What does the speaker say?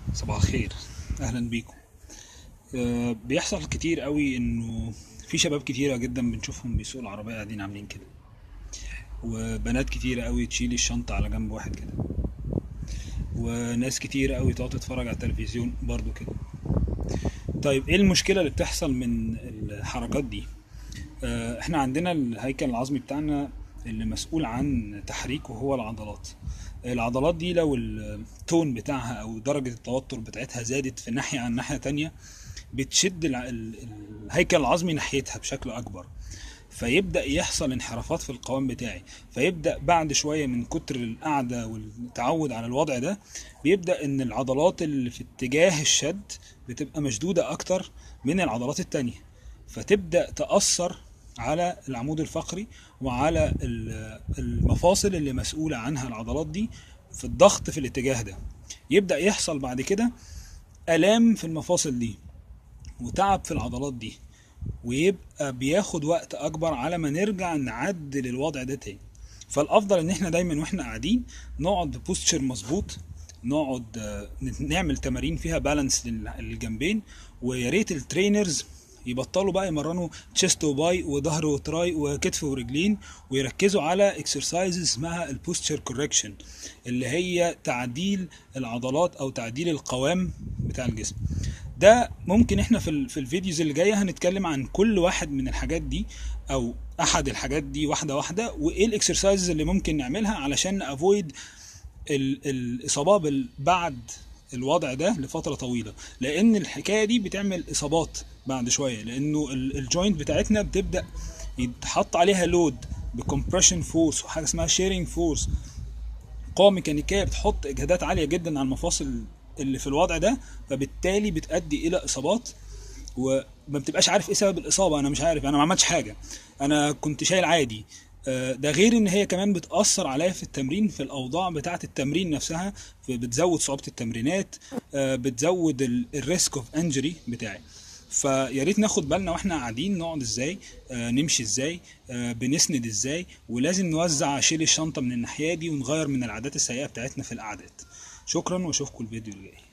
صباح الخير. اهلا بيكم. بيحصل كتير قوي انه في شباب كتيرة جدا بنشوفهم بيسوقوا العربية قاعدين عاملين كده، وبنات كتيرة قوي تشيل الشنطة على جنب واحد كده، وناس كتيرة قوي تقعد تتفرج على التلفزيون برضو كده. طيب ايه المشكلة اللي بتحصل من الحركات دي؟ احنا عندنا الهيكل العظمي بتاعنا اللي مسؤول عن تحريكه هو العضلات. العضلات دي لو التون بتاعها او درجة التوتر بتاعتها زادت في ناحية عن ناحية تانية، بتشد الهيكل العظمي ناحيتها بشكل اكبر، فيبدأ يحصل انحرافات في القوام بتاعي. فيبدأ بعد شوية من كتر القعدة والتعود على الوضع ده، بيبدأ ان العضلات اللي في اتجاه الشد بتبقى مشدودة اكتر من العضلات التانية، فتبدأ تأثر على العمود الفقري وعلى المفاصل اللي مسؤولة عنها العضلات دي في الضغط في الاتجاه ده. يبدأ يحصل بعد كده آلام في المفاصل دي وتعب في العضلات دي، ويبقى بياخد وقت اكبر على ما نرجع نعدل الوضع ده تاني. فالافضل ان احنا دايما واحنا قاعدين نقعد ببوستشر مظبوط، نقعد نعمل تمارين فيها بالانس للجنبين. ويا ريت الترينرز يبطلوا بقى يمرنوا تشيست وباي وظهر وتراي وكتف ورجلين، ويركزوا على اكسرسايزز اسمها البوستشر كوركشن، اللي هي تعديل العضلات او تعديل القوام بتاع الجسم. ده ممكن احنا في الفيديوز اللي جايه هنتكلم عن كل واحد من الحاجات دي او احد الحاجات دي واحده واحده، وايه الاكسرسايزز اللي ممكن نعملها علشان نافويد الاصابه بعد الوضع ده لفتره طويله. لان الحكايه دي بتعمل اصابات بعد شويه، لانه الجوينت بتاعتنا بتبدا يتحط عليها لود بكمبريشن فورس وحاجه اسمها شيرنج فورس، قوة ميكانيكية بتحط اجهادات عالية جدا على المفاصل اللي في الوضع ده، فبالتالي بتؤدي الى اصابات. وما بتبقاش عارف ايه سبب الاصابة، انا مش عارف، انا ما عملتش حاجة، انا كنت شايل عادي. ده غير ان هي كمان بتأثر عليا في التمرين، في الاوضاع بتاعة التمرين نفسها، بتزود صعوبة التمرينات، بتزود الريسك اوف انجري بتاعي. فيا ريت ناخد بالنا واحنا قاعدين نقعد ازاي، نمشي ازاي، بنسند ازاي، ولازم نوزع شيل الشنطة من الناحية دي ونغير من العادات السيئة بتاعتنا في القعدات. شكرا واشوفكم الفيديو الجاي.